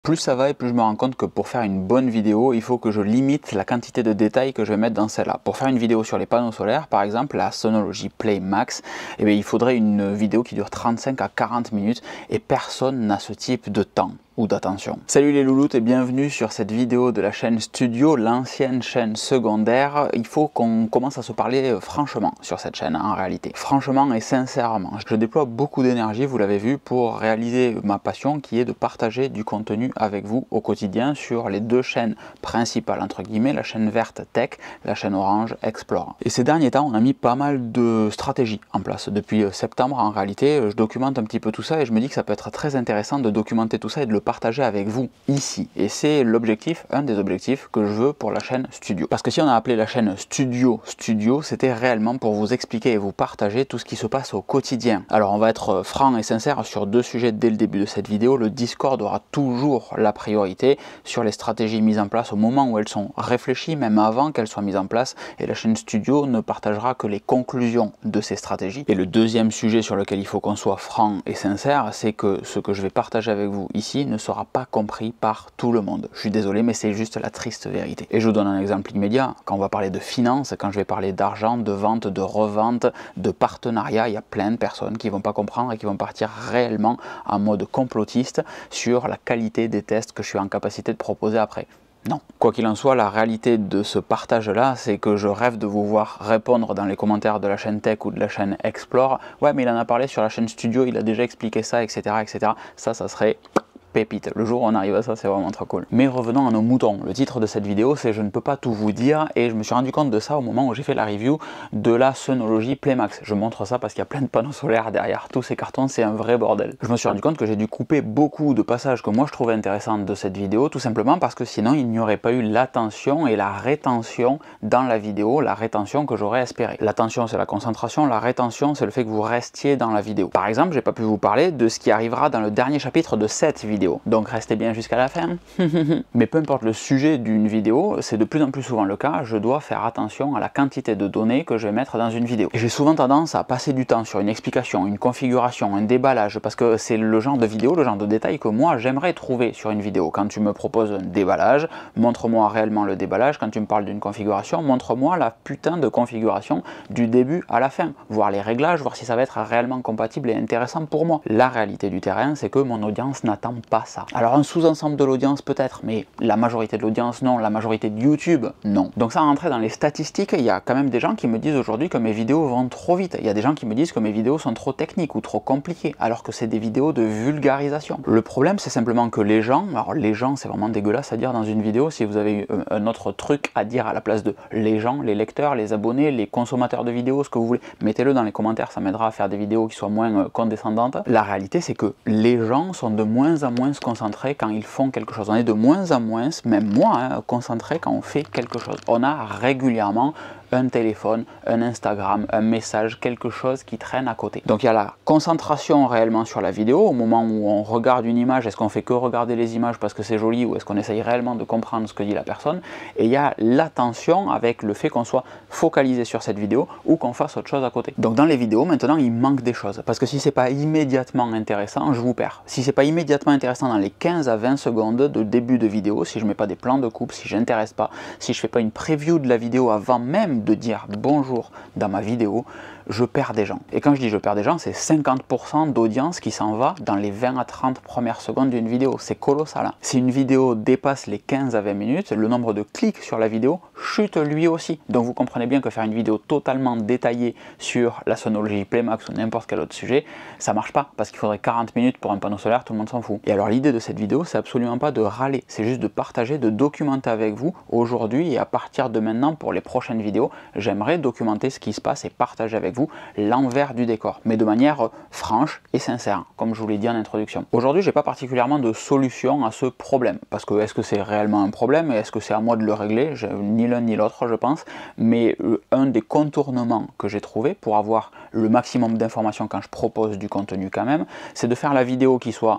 Plus ça va et plus je me rends compte que pour faire une bonne vidéo, il faut que je limite la quantité de détails que je vais mettre dans celle-là. Pour faire une vidéo sur les panneaux solaires, par exemple, la Sonology Play Max, eh bien, il faudrait une vidéo qui dure 35 à 40 minutes et personne n'a ce type de temps ou d'attention. Salut les louloutes et bienvenue sur cette vidéo de la chaîne Studio, l'ancienne chaîne secondaire. Il faut qu'on commence à se parler franchement sur cette chaîne en réalité. Franchement et sincèrement, je déploie beaucoup d'énergie, vous l'avez vu, pour réaliser ma passion qui est de partager du contenu avec vous au quotidien sur les deux chaînes principales, entre guillemets, la chaîne verte Tech, la chaîne orange Explore. Et ces derniers temps, on a mis pas mal de stratégies en place. Depuis septembre, en réalité, je documente un petit peu tout ça et je me dis que ça peut être très intéressant de documenter tout ça et de le partager avec vous ici. Et c'est l'objectif, un des objectifs que je veux pour la chaîne Studio. Parce que si on a appelé la chaîne Studio, c'était réellement pour vous expliquer et vous partager tout ce qui se passe au quotidien. Alors on va être franc et sincère sur deux sujets dès le début de cette vidéo. Le Discord aura toujours la priorité sur les stratégies mises en place au moment où elles sont réfléchies, même avant qu'elles soient mises en place, et la chaîne Studio ne partagera que les conclusions de ces stratégies. Et le deuxième sujet sur lequel il faut qu'on soit franc et sincère, c'est que ce que je vais partager avec vous ici ne sera pas compris par tout le monde. Je suis désolé, mais c'est juste la triste vérité. Et je vous donne un exemple immédiat. Quand on va parler de finance, quand je vais parler d'argent, de vente, de revente, de partenariat, il y a plein de personnes qui vont pas comprendre et qui vont partir réellement en mode complotiste sur la qualité des tests que je suis en capacité de proposer après. Non. Quoi qu'il en soit, la réalité de ce partage-là, c'est que je rêve de vous voir répondre dans les commentaires de la chaîne Tech ou de la chaîne Explore. Ouais, mais il en a parlé sur la chaîne Studio, il a déjà expliqué ça, etc., etc. Ça serait pépite. Le jour où on arrive à ça, c'est vraiment trop cool. Mais revenons à nos moutons. Le titre de cette vidéo, c'est Je ne peux pas tout vous dire, et je me suis rendu compte de ça au moment où j'ai fait la review de la Sonology Play Max. Je montre ça parce qu'il y a plein de panneaux solaires derrière tous ces cartons, c'est un vrai bordel. Je me suis rendu compte que j'ai dû couper beaucoup de passages que moi je trouvais intéressants de cette vidéo, tout simplement parce que sinon il n'y aurait pas eu l'attention et la rétention dans la vidéo, la rétention que j'aurais espéré. L'attention, c'est la concentration, la rétention, c'est le fait que vous restiez dans la vidéo. Par exemple, j'ai pas pu vous parler de ce qui arrivera dans le dernier chapitre de cette vidéo. Donc restez bien jusqu'à la fin. Mais peu importe le sujet d'une vidéo, c'est de plus en plus souvent le cas, je dois faire attention à la quantité de données que je vais mettre dans une vidéo. Et j'ai souvent tendance à passer du temps sur une explication, une configuration, un déballage, parce que c'est le genre de vidéo, le genre de détail que moi j'aimerais trouver sur une vidéo. Quand tu me proposes un déballage, montre-moi réellement le déballage. Quand tu me parles d'une configuration, montre-moi la putain de configuration du début à la fin. Voir les réglages, voir si ça va être réellement compatible et intéressant pour moi. La réalité du terrain, c'est que mon audience n'attend pas ça. Alors un sous-ensemble de l'audience peut-être, mais la majorité de l'audience non, la majorité de YouTube non. Donc sans rentrer dans les statistiques, il y a quand même des gens qui me disent aujourd'hui que mes vidéos vont trop vite. Il y a des gens qui me disent que mes vidéos sont trop techniques ou trop compliquées, alors que c'est des vidéos de vulgarisation. Le problème, c'est simplement que les gens, alors les gens c'est vraiment dégueulasse à dire dans une vidéo, si vous avez un autre truc à dire à la place de les gens, les lecteurs, les abonnés, les consommateurs de vidéos, ce que vous voulez, mettez-le dans les commentaires, ça m'aidera à faire des vidéos qui soient moins condescendantes. La réalité, c'est que les gens sont de moins en moins concentrés quand ils font quelque chose. On est de moins en moins, même moi, concentré quand on fait quelque chose. On a régulièrement un téléphone, un Instagram, un message, quelque chose qui traîne à côté. Donc il y a la concentration réellement sur la vidéo, au moment où on regarde une image, est-ce qu'on fait que regarder les images parce que c'est joli ou est-ce qu'on essaye réellement de comprendre ce que dit la personne, et il y a l'attention avec le fait qu'on soit focalisé sur cette vidéo ou qu'on fasse autre chose à côté. Donc dans les vidéos, maintenant, il manque des choses, parce que si c'est pas immédiatement intéressant, je vous perds. Si c'est pas immédiatement intéressant dans les 15 à 20 secondes de début de vidéo, si je mets pas des plans de coupe, si j'intéresse pas, si je fais pas une preview de la vidéo avant même de dire bonjour dans ma vidéo, je perds des gens. Et quand je dis je perds des gens, c'est 50% d'audience qui s'en va dans les 20 à 30 premières secondes d'une vidéo. C'est colossal. Hein. Si une vidéo dépasse les 15 à 20 minutes, le nombre de clics sur la vidéo chute lui aussi. Donc vous comprenez bien que faire une vidéo totalement détaillée sur la Sonology Play Max ou n'importe quel autre sujet, ça marche pas, parce qu'il faudrait 40 minutes pour un panneau solaire, tout le monde s'en fout. Et alors l'idée de cette vidéo, c'est absolument pas de râler, c'est juste de partager, de documenter avec vous aujourd'hui et à partir de maintenant pour les prochaines vidéos, j'aimerais documenter ce qui se passe et partager avec vous l'envers du décor, mais de manière franche et sincère, comme je vous l'ai dit en introduction. Aujourd'hui, j'ai pas particulièrement de solution à ce problème, parce que est-ce que c'est réellement un problème et est-ce que c'est à moi de le régler? Ni l'un ni l'autre, je pense, mais un des contournements que j'ai trouvé pour avoir le maximum d'informations quand je propose du contenu quand même, c'est de faire la vidéo qui soit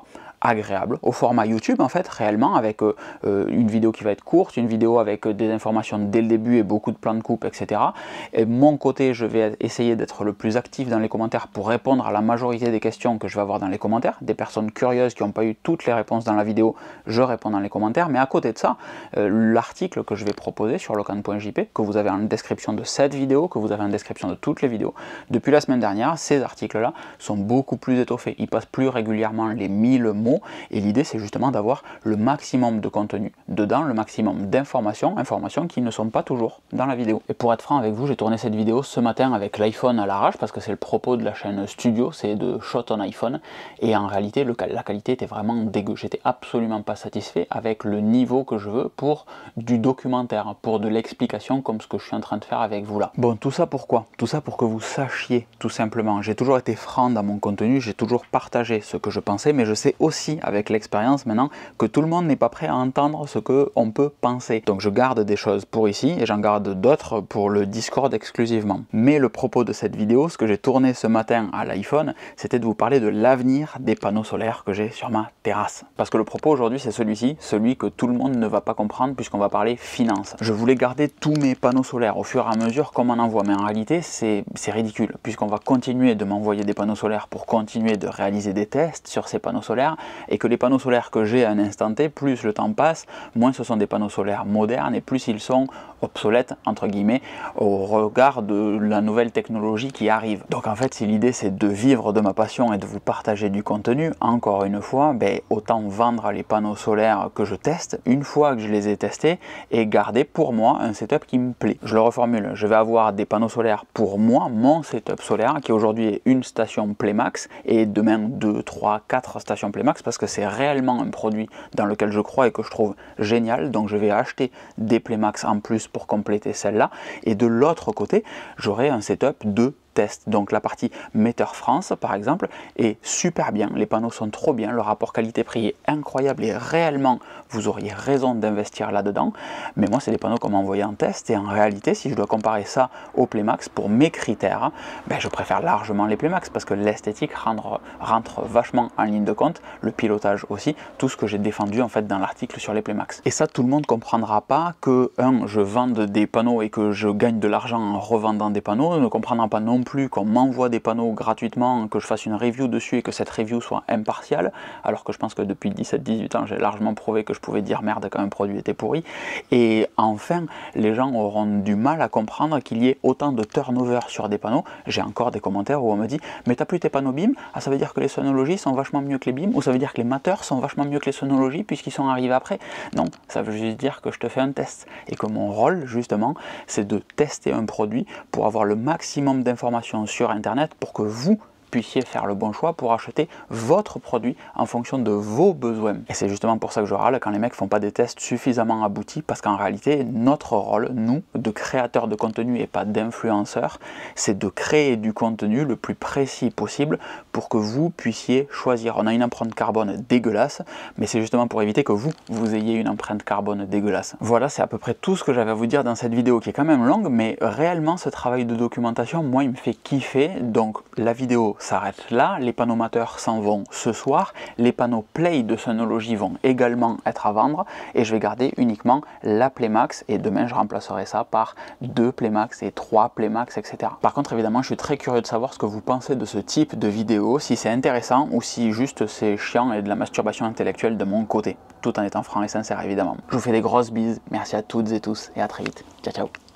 agréable, au format YouTube en fait, réellement, avec une vidéo qui va être courte, une vidéo avec des informations dès le début et beaucoup de plans de coupe, etc. Et de mon côté, je vais essayer d'être le plus actif dans les commentaires pour répondre à la majorité des questions que je vais avoir dans les commentaires. Des personnes curieuses qui n'ont pas eu toutes les réponses dans la vidéo, je réponds dans les commentaires. Mais à côté de ça, l'article que je vais proposer sur locan.jp, que vous avez en description de cette vidéo, que vous avez en description de toutes les vidéos, depuis la semaine dernière, ces articles-là sont beaucoup plus étoffés. Ils passent plus régulièrement les 1000 mots et l'idée c'est justement d'avoir le maximum de contenu dedans, le maximum d'informations, informations qui ne sont pas toujours dans la vidéo. Et pour être franc avec vous, j'ai tourné cette vidéo ce matin avec l'iPhone à l'arrache parce que c'est le propos de la chaîne Studio, c'est de shot on iPhone et en réalité la qualité était vraiment dégueu. J'étais absolument pas satisfait avec le niveau que je veux pour du documentaire, pour de l'explication comme ce que je suis en train de faire avec vous là. Bon, tout ça pourquoi? Tout ça pour que vous sachiez tout simplement. J'ai toujours été franc dans mon contenu, j'ai toujours partagé ce que je pensais, mais je sais aussi avec l'expérience maintenant que tout le monde n'est pas prêt à entendre ce qu'on peut penser. Donc je garde des choses pour ici et j'en garde d'autres pour le Discord exclusivement. Mais le propos de cette vidéo, ce que j'ai tourné ce matin à l'iPhone, c'était de vous parler de l'avenir des panneaux solaires que j'ai sur ma terrasse. Parce que le propos aujourd'hui c'est celui-ci, celui que tout le monde ne va pas comprendre puisqu'on va parler finance. Je voulais garder tous mes panneaux solaires au fur et à mesure qu'on m'en envoie, mais en réalité c'est ridicule puisqu'on va continuer de m'envoyer des panneaux solaires pour continuer de réaliser des tests sur ces panneaux solaires et que les panneaux solaires que j'ai à un instant T, plus le temps passe, moins ce sont des panneaux solaires modernes et plus ils sont obsolètes entre guillemets au regard de la nouvelle technologie qui arrive. Donc en fait si l'idée c'est de vivre de ma passion et de vous partager du contenu, encore une fois, autant vendre les panneaux solaires que je teste une fois que je les ai testés et garder pour moi un setup qui me plaît. Je le reformule, je vais avoir des panneaux solaires pour moi, mon setup solaire qui aujourd'hui est une station Playmax et demain 2, 3, 4 stations Playmax parce que c'est réellement un produit dans lequel je crois et que je trouve génial. Donc je vais acheter des Playmax en plus pour compléter celle-là et de l'autre côté j'aurai un setup de test. Donc la partie Metteur France par exemple est super bien, les panneaux sont trop bien, le rapport qualité-prix est incroyable et réellement vous auriez raison d'investir là-dedans, mais moi c'est des panneaux qu'on m'a envoyés en test et en réalité si je dois comparer ça au Playmax pour mes critères, je préfère largement les Playmax parce que l'esthétique rentre vachement en ligne de compte, le pilotage aussi, tout ce que j'ai défendu en fait dans l'article sur les Playmax. Et ça tout le monde comprendra pas que je vende des panneaux et que je gagne de l'argent en revendant des panneaux, ne comprendra pas non plus qu'on m'envoie des panneaux gratuitement, que je fasse une review dessus et que cette review soit impartiale, alors que je pense que depuis 17-18 ans j'ai largement prouvé que je pouvais dire merde quand un produit était pourri. Et enfin les gens auront du mal à comprendre qu'il y ait autant de turnover sur des panneaux. J'ai encore des commentaires où on me dit mais t'as plus tes panneaux BIM, ça veut dire que les sonologies sont vachement mieux que les BIM, ou ça veut dire que les mateurs sont vachement mieux que les sonologies puisqu'ils sont arrivés après. Non, ça veut juste dire que je te fais un test et que mon rôle justement c'est de tester un produit pour avoir le maximum d'informations sur internet pour que vous puissiez faire le bon choix pour acheter votre produit en fonction de vos besoins. Et c'est justement pour ça que je râle quand les mecs font pas des tests suffisamment aboutis, parce qu'en réalité notre rôle, nous, de créateurs de contenu et pas d'influenceurs, c'est de créer du contenu le plus précis possible pour que vous puissiez choisir. On a une empreinte carbone dégueulasse, mais c'est justement pour éviter que vous ayez une empreinte carbone dégueulasse. Voilà, c'est à peu près tout ce que j'avais à vous dire dans cette vidéo qui est quand même longue, mais réellement ce travail de documentation, moi il me fait kiffer. Donc la vidéo s'arrête là, les panneaux mateurs s'en vont ce soir, les panneaux Play de Sonology vont également être à vendre et je vais garder uniquement la Playmax et demain je remplacerai ça par 2 Playmax et 3 Playmax, etc. Par contre évidemment je suis très curieux de savoir ce que vous pensez de ce type de vidéo, si c'est intéressant ou si juste c'est chiant et de la masturbation intellectuelle de mon côté, tout en étant franc et sincère évidemment. Je vous fais des grosses bises, merci à toutes et tous et à très vite, ciao ciao.